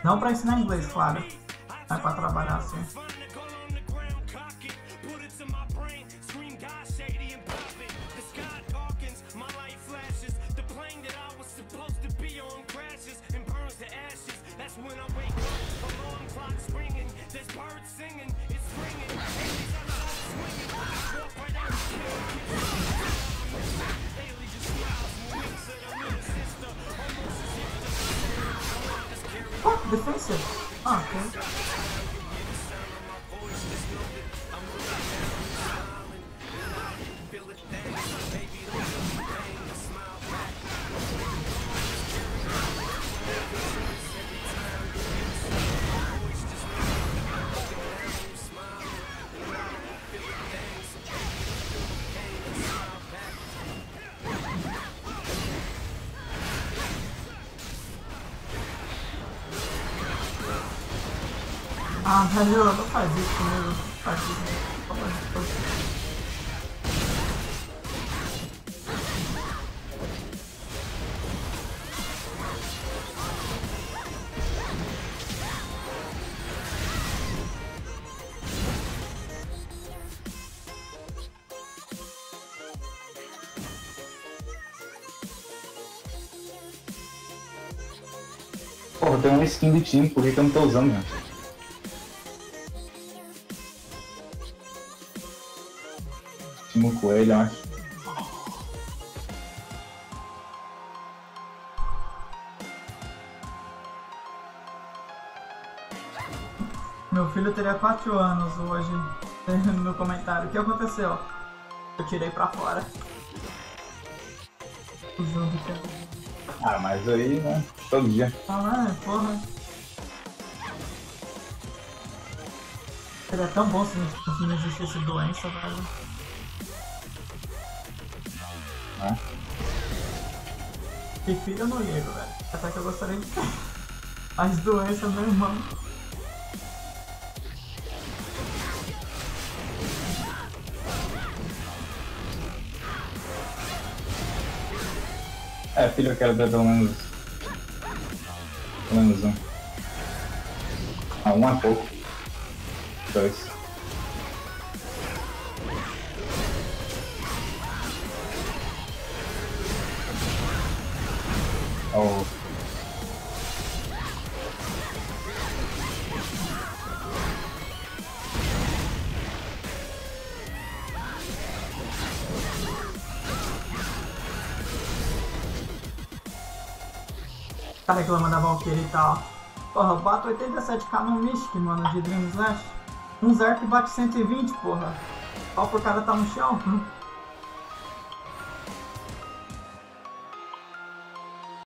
Não pra ensinar inglês, claro. Mas pra trabalhar assim. Oh, defensive. Ah, ok. Ah, velho, não faz isso comigo. Faz isso. Porra, tem uma skin do time, por que eu não tô usando, né? Timo Coelho, eu acho. Meu filho teria 4 anos hoje. No comentário. O que aconteceu? Eu tirei pra fora. Usando o que? Ah, mas aí, né? Todo dia. Ah, porra. Seria tão bom se não existisse doença, velho. Que filho eu não ligo, velho. Até que eu gostaria de ter. As doenças, meu irmão. É, filho, eu quero ter pelo menos um. Ah, um é pouco. 2. Oh. Cara que vai mandar Valkyrie e tal. Porra, eu bato 87k no Mystic, mano, de Dream Slash. Um Zerk bate 120, porra. Só por cara tá no chão.